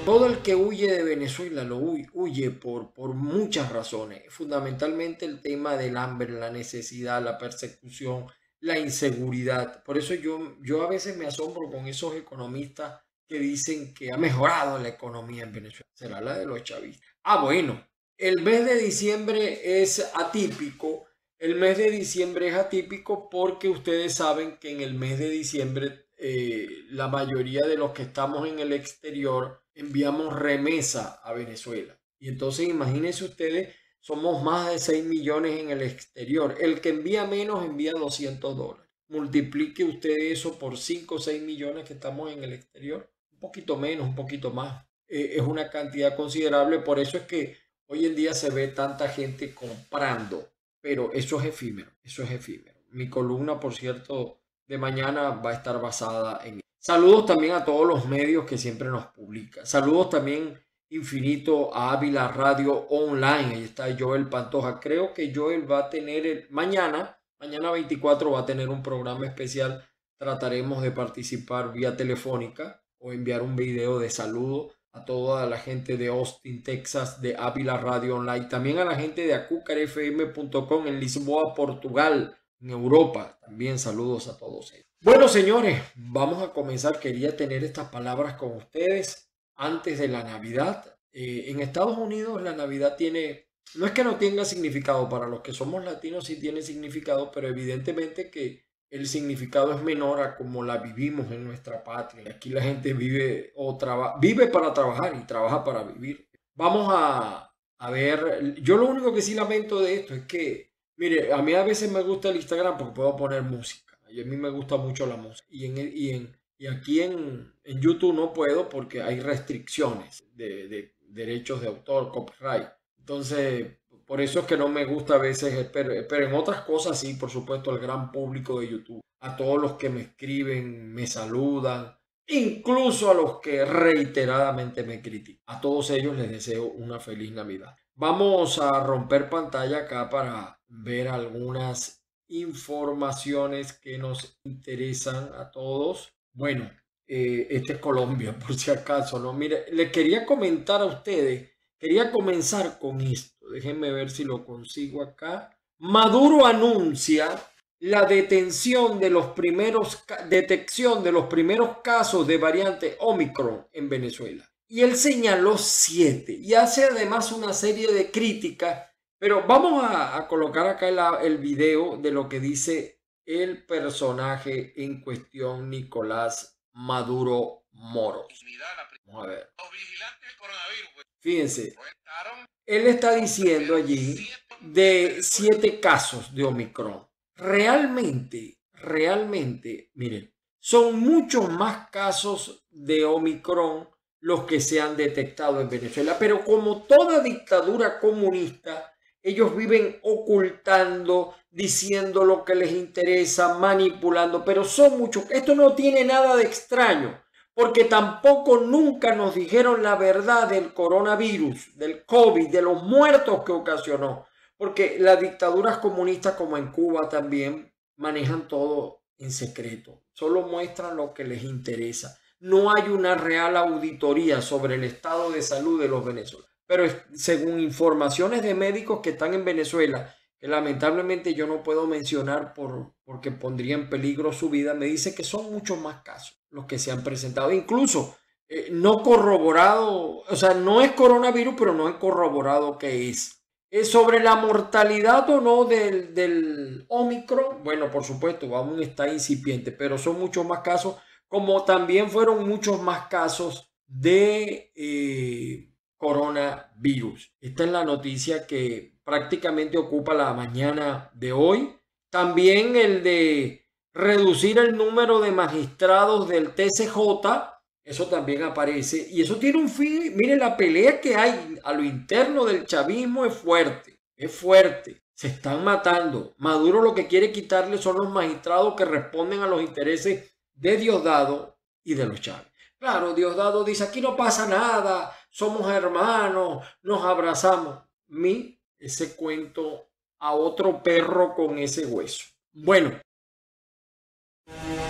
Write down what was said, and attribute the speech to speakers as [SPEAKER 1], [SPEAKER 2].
[SPEAKER 1] Todo el que huye de Venezuela lo huye por muchas razones, fundamentalmente el tema del hambre, la necesidad, la persecución, la inseguridad. Por eso yo a veces me asombro con esos economistas que dicen que ha mejorado la economía en Venezuela. Será la de los chavistas. Bueno, el mes de diciembre es atípico. El mes de diciembre es atípico porque ustedes saben que en el mes de diciembre la mayoría de los que estamos en el exterior enviamos remesa a Venezuela. Y entonces imagínense ustedes, somos más de 6 millones en el exterior. El que envía menos envía $200. Multiplique usted eso por 5 o 6 millones que estamos en el exterior. Un poquito menos, un poquito más. Es una cantidad considerable. Por eso es que hoy en día se ve tanta gente comprando. Pero eso es efímero, eso es efímero. Mi columna, por cierto, de mañana va a estar basada en... Saludos también a todos los medios que siempre nos publican. Saludos también infinito a Ávila Radio Online. Ahí está Joel Pantoja. Creo que Joel va a tener mañana 24 va a tener un programa especial. Trataremos de participar vía telefónica o enviar un video de saludo a toda la gente de Austin, Texas, de Ávila Radio Online. También a la gente de acucarfm.com en Lisboa, Portugal, en Europa. También saludos a todos ellos. Bueno, señores, vamos a comenzar. Quería tener estas palabras con ustedes antes de la Navidad. En Estados Unidos la Navidad tiene, no es que no tenga significado, para los que somos latinos sí tiene significado, pero evidentemente que el significado es menor a como la vivimos en nuestra patria. Aquí la gente vive para trabajar y trabaja para vivir. Vamos a ver, yo lo único que sí lamento de esto es que, mire, a mí a veces me gusta el Instagram porque puedo poner música. Y a mí me gusta mucho la música. Y aquí en YouTube no puedo porque hay restricciones de derechos de autor, copyright. Entonces, por eso es que no me gusta a veces, pero en otras cosas sí, por supuesto, al gran público de YouTube. A todos los que me escriben, me saludan, incluso a los que reiteradamente me critican. A todos ellos les deseo una feliz Navidad. Vamos a romper pantalla acá para ver algunas informaciones que nos interesan a todos. Bueno, este es Colombia, por si acaso, ¿no? Mire, les quería comentar a ustedes, quería comenzar con esto. Déjenme ver si lo consigo acá. Maduro anuncia la detección de los primeros casos de variante Omicron en Venezuela. Y él señaló 7 y hace además una serie de críticas. Pero vamos a colocar acá el video de lo que dice el personaje en cuestión, Nicolás Maduro Moros. Vamos a ver. Fíjense, él está diciendo allí de 7 casos de Omicron. Realmente, miren, son muchos más casos de Omicron los que se han detectado en Venezuela. Pero como toda dictadura comunista, ellos viven ocultando, diciendo lo que les interesa, manipulando, pero son muchos. Esto no tiene nada de extraño, porque tampoco nunca nos dijeron la verdad del coronavirus, del COVID, de los muertos que ocasionó. Porque las dictaduras comunistas, como en Cuba también, manejan todo en secreto. Solo muestran lo que les interesa. No hay una real auditoría sobre el estado de salud de los venezolanos. Pero según informaciones de médicos que están en Venezuela, que lamentablemente yo no puedo mencionar porque pondría en peligro su vida, me dice que son muchos más casos los que se han presentado. Incluso no corroborado, o sea, no es coronavirus, pero no es corroborado que es. Sobre la mortalidad o no del Omicron, bueno, por supuesto, aún está incipiente, pero son muchos más casos, como también fueron muchos más casos de coronavirus. Esta es la noticia que prácticamente ocupa la mañana de hoy. También el de reducir el número de magistrados del TCJ, eso también aparece, y eso tiene un fin. Mire, la pelea que hay a lo interno del chavismo es fuerte, se están matando. Maduro lo que quiere quitarle son los magistrados que responden a los intereses de Diosdado y de los Chávez. Claro, Diosdado dice, aquí no pasa nada, somos hermanos, nos abrazamos. Ese cuento a otro perro con ese hueso. Bueno.